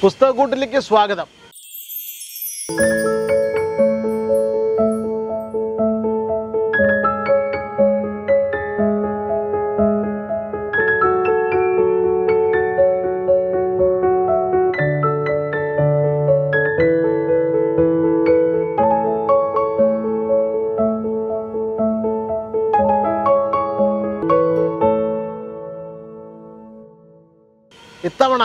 പുസ്തകക്കൂട്ടിലേക്ക് സ്വാഗതം. ഇത്തവണ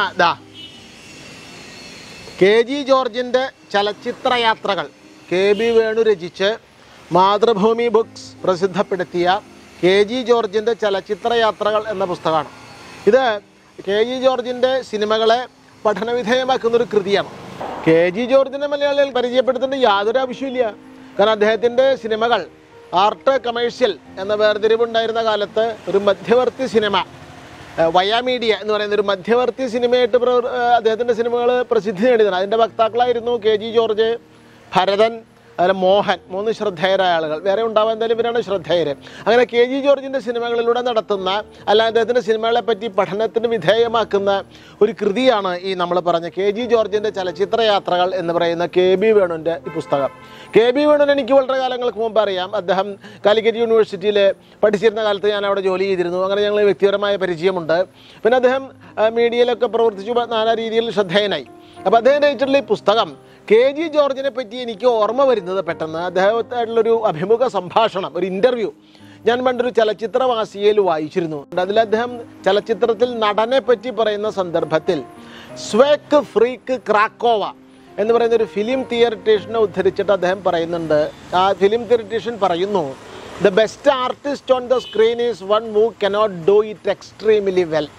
KG ജോർജിൻ്റെ ചലച്ചിത്രയാത്രകൾ KB വേണു രചിച്ച് മാതൃഭൂമി ബുക്സ് പ്രസിദ്ധപ്പെടുത്തിയ KG ജോർജിൻ്റെ ചലച്ചിത്രയാത്രകൾ എന്ന പുസ്തകമാണ്. ഇത് KG ജോർജിൻ്റെ സിനിമകളെ പഠനവിധേയമാക്കുന്നൊരു കൃതിയാണ്. KG ജോർജിനെ മലയാളികൾ പരിചയപ്പെടുത്തേണ്ട യാതൊരു ആവശ്യമില്ല. കാരണം അദ്ദേഹത്തിൻ്റെ സിനിമകൾ ആർട്ട് കമേഴ്ഷ്യൽ എന്ന വേർതിരിവുണ്ടായിരുന്ന കാലത്ത് ഒരു മധ്യവർത്തി സിനിമ, വയാ മീഡിയ എന്ന് പറയുന്ന ഒരു മധ്യവർത്തി സിനിമയായിട്ട് അദ്ദേഹത്തിൻ്റെ സിനിമകൾ പ്രസിദ്ധി നേടിയതാണ്. അതിൻ്റെ വക്താക്കളായിരുന്നു KG ജോർജ്, ഭരതൻ, അതുപോലെ മോഹൻ, 3 ശ്രദ്ധേയരായ ആളുകൾ. വേറെ ഉണ്ടാവാൻ എന്തായാലും ഇവരാണ് ശ്രദ്ധേയർ. അങ്ങനെ KG ജോർജിൻ്റെ സിനിമകളിലൂടെ നടത്തുന്ന അദ്ദേഹത്തിൻ്റെ സിനിമകളെ പറ്റി പഠനത്തിന് വിധേയമാക്കുന്ന ഒരു കൃതിയാണ് ഈ നമ്മൾ പറഞ്ഞ KG ജോർജിൻ്റെ ചലച്ചിത്രയാത്രകൾ എന്ന് പറയുന്ന KB വേണുവിൻ്റെ ഈ പുസ്തകം. KB വേണുവിനെ എനിക്ക് വളരെ കാലങ്ങൾക്ക് മുമ്പ് അറിയാം. അദ്ദേഹം കാലിക്കറ്റ് യൂണിവേഴ്സിറ്റിയിൽ പഠിച്ചിരുന്ന കാലത്ത് ഞാൻ അവിടെ ജോലി ചെയ്തിരുന്നു. അങ്ങനെ ഞങ്ങൾ വ്യക്തിപരമായ പരിചയമുണ്ട്. പിന്നെ അദ്ദേഹം മീഡിയയിലൊക്കെ പ്രവർത്തിച്ചു, നാനാ രീതിയിൽ ശ്രദ്ധേയനായി. അപ്പോൾ അദ്ദേഹം രചിച്ചിട്ടുള്ള ഈ പുസ്തകം KG ജോർജിനെ പറ്റി എനിക്ക് ഓർമ്മ വരുന്നത് പെട്ടെന്ന് അദ്ദേഹത്തായിട്ടുള്ളൊരു അഭിമുഖ സംഭാഷണം, ഒരു ഇൻ്റർവ്യൂ ഞാൻ പണ്ടൊരു ചലച്ചിത്രവാസികയിൽ വായിച്ചിരുന്നു. അതിൽ അദ്ദേഹം ചലച്ചിത്രത്തിൽ നടനെ പറ്റി പറയുന്ന സന്ദർഭത്തിൽ സ്വേക്ക് ഫ്രീക്ക് ക്രാക്കോവ എന്ന് പറയുന്ന ഒരു ഫിലിം തിയറിറ്റീഷ്യനെ ഉദ്ധരിച്ചിട്ട് അദ്ദേഹം പറയുന്നുണ്ട്. ആ ഫിലിം തിയറിറ്റീഷ്യൻ പറയുന്നു, the best artist on the screen is one who cannot do it extremely well.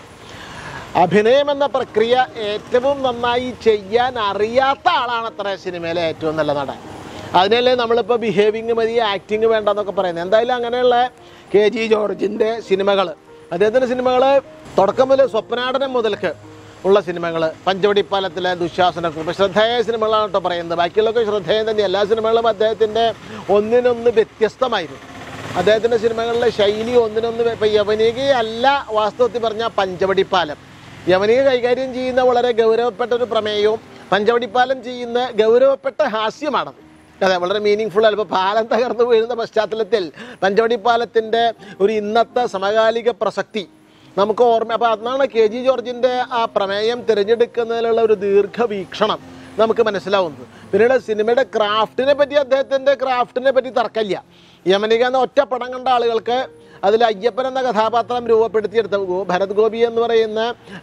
അഭിനയം എന്ന പ്രക്രിയ ഏറ്റവും നന്നായി ചെയ്യാൻ അറിയാത്ത ആളാണത്ര സിനിമയിലെ ഏറ്റവും നല്ല നടൻ. അതിനല്ലേ നമ്മളിപ്പോൾ ബിഹേവിങ് മതി, ആക്ടിങ് വേണ്ടെന്നൊക്കെ പറയുന്നത്. എന്തായാലും അങ്ങനെയുള്ള KG ജോർജിൻ്റെ സിനിമകൾ, അദ്ദേഹത്തിൻ്റെ സിനിമകൾ തുടക്കം മുതൽ സ്വപ്നാടനം മുതൽക്ക് ഉള്ള സിനിമകൾ, പഞ്ചവടിപ്പാലത്തിലെ ദുശാസനക്കുറിപ്പ്, ശ്രദ്ധേയ സിനിമകളാണ് കേട്ടോ പറയുന്നത്. ബാക്കിയുള്ളതൊക്കെ ശ്രദ്ധേയം തന്നെ. എല്ലാ സിനിമകളും അദ്ദേഹത്തിൻ്റെ ഒന്നിനൊന്ന് വ്യത്യസ്തമായിരുന്നു. അദ്ദേഹത്തിൻ്റെ സിനിമകളിലെ ശൈലി ഒന്നിനൊന്ന്. ഇപ്പം യവനികയല്ല വാസ്തവത്തിൽ പറഞ്ഞാൽ പഞ്ചവടിപ്പാലം. യവനിക കൈകാര്യം ചെയ്യുന്ന വളരെ ഗൗരവപ്പെട്ട ഒരു പ്രമേയവും പഞ്ചവടിപ്പാലം ചെയ്യുന്ന ഗൗരവപ്പെട്ട ഹാസ്യമാണത്. അതെ, വളരെ മീനിങ് ഫുൾ. ഇപ്പോൾ പാലം തകർന്നു വീഴുന്ന പശ്ചാത്തലത്തിൽ പഞ്ചവടിപ്പാലത്തിൻ്റെ ഒരു ഇന്നത്തെ സമകാലിക പ്രസക്തി നമുക്ക് ഓർമ്മ. അപ്പോൾ അതാണ് KG ജോർജിൻ്റെ ആ പ്രമേയം തിരഞ്ഞെടുക്കുന്നതിലുള്ള ഒരു ദീർഘവീക്ഷണം നമുക്ക് മനസ്സിലാവുന്നത്. പിന്നീട് സിനിമയുടെ ക്രാഫ്റ്റിനെ പറ്റി, അദ്ദേഹത്തിൻ്റെ ക്രാഫ്റ്റിനെ പറ്റി തർക്കമില്ല. യമനിക എന്ന ഒറ്റ പടം കണ്ട ആളുകൾക്ക് അതിൽ അയ്യപ്പൻ എന്ന കഥാപാത്രം രൂപപ്പെടുത്തിയെടുത്ത ഭരത് ഗോപി എന്ന് പറയുന്ന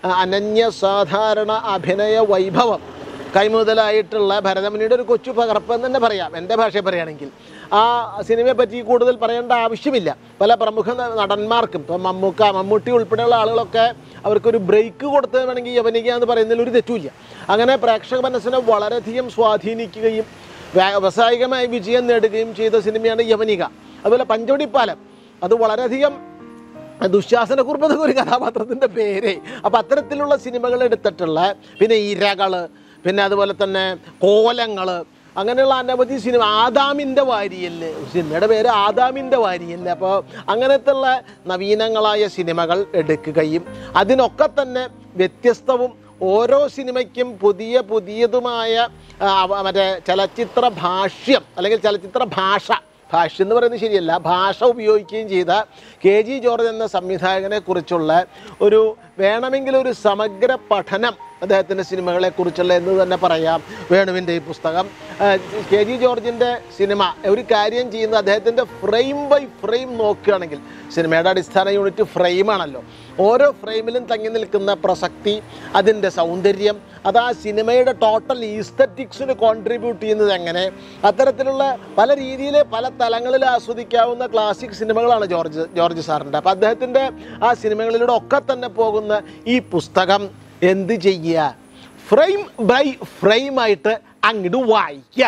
അനന്യസാധാരണ അഭിനയ വൈഭവം കൈമുതലായിട്ടുള്ള ഭരതമുനിയുടെ ഒരു കൊച്ചു പകർപ്പ് എന്ന് തന്നെ പറയാം, എൻ്റെ ഭാഷയിൽ പറയുകയാണെങ്കിൽ. ആ സിനിമയെ പറ്റി കൂടുതൽ പറയേണ്ട ആവശ്യമില്ല. പല പ്രമുഖ നടന്മാർക്കും, ഇപ്പോൾ മമ്മൂട്ടി ഉൾപ്പെടെയുള്ള ആളുകളൊക്കെ അവർക്കൊരു ബ്രേക്ക് കൊടുത്ത് വേണമെങ്കിൽ യവനിക എന്ന് പറയുന്നതിൽ ഒരു തെറ്റുമില്ല. അങ്ങനെ പ്രേക്ഷക മനസ്സിനെ വളരെയധികം സ്വാധീനിക്കുകയും വ്യാവസായികമായി വിജയം നേടുകയും ചെയ്ത സിനിമയാണ് യവനിക. അതുപോലെ പഞ്ചവടിപ്പാലം, അത് വളരെയധികം ദുശാസനക്കുറിപ്പ് എന്നൊരു കഥാപാത്രത്തിൻ്റെ പേര്. അപ്പോൾ അത്തരത്തിലുള്ള സിനിമകൾ എടുത്തിട്ടുള്ള, പിന്നെ ഇരകൾ, പിന്നെ അതുപോലെ തന്നെ കോലങ്ങൾ, അങ്ങനെയുള്ള അനവധി സിനിമ. ആദാമിൻ്റെ വാരിയല്, സിനിമയുടെ പേര് ആദാമിൻ്റെ വാരിയല്. അപ്പോൾ അങ്ങനത്തുള്ള നവീനങ്ങളായ സിനിമകൾ എടുക്കുകയും അതിനൊക്കെ തന്നെ വ്യത്യസ്തവും ഓരോ സിനിമയ്ക്കും പുതിയതുമായ മറ്റേ ചലച്ചിത്ര ഭാഷ്യം അല്ലെങ്കിൽ ചലച്ചിത്ര ഭാഷ്യം എന്ന് പറയുന്നത് ശരിയല്ല, ഭാഷ ഉപയോഗിക്കുകയും ചെയ്ത KG ജോർജ് എന്ന സംവിധായകനെ കുറിച്ചുള്ള ഒരു വേണമെങ്കിൽ ഒരു സമഗ്ര പഠനം അദ്ദേഹത്തിൻ്റെ സിനിമകളെക്കുറിച്ചുള്ള എന്ന് തന്നെ പറയാം വേണുവിൻ്റെ ഈ പുസ്തകം. KG ജോർജിൻ്റെ സിനിമ ഒരു കാര്യം ചെയ്യുന്നത് അദ്ദേഹത്തിൻ്റെ ഫ്രെയിം ബൈ ഫ്രെയിം നോക്കുകയാണെങ്കിൽ, സിനിമയുടെ അടിസ്ഥാന യൂണിറ്റ് ഫ്രെയിമാണല്ലോ, ഓരോ ഫ്രെയിമിലും തങ്ങി നിൽക്കുന്ന പ്രസക്തി, അതിൻ്റെ സൗന്ദര്യം, അത് ആ സിനിമയുടെ ടോട്ടൽ ഈസ്തറ്റിക്സിന് കോൺട്രിബ്യൂട്ട് ചെയ്യുന്നത് എങ്ങനെ, അത്തരത്തിലുള്ള പല രീതിയിൽ പല തലങ്ങളിൽ ആസ്വദിക്കാവുന്ന ക്ലാസിക് സിനിമകളാണ് ജോർജ് സാറിൻ്റെ. അപ്പോൾ അദ്ദേഹത്തിൻ്റെ ആ സിനിമകളിലൂടെ ഒക്കെ തന്നെ പോകുന്ന ഈ പുസ്തകം എന്ത് ചെയ്യുക, ഫ്രെയിം ബൈ ഫ്രെയിമായിട്ട് അങ്ങോട്ട് വായിക്കുക.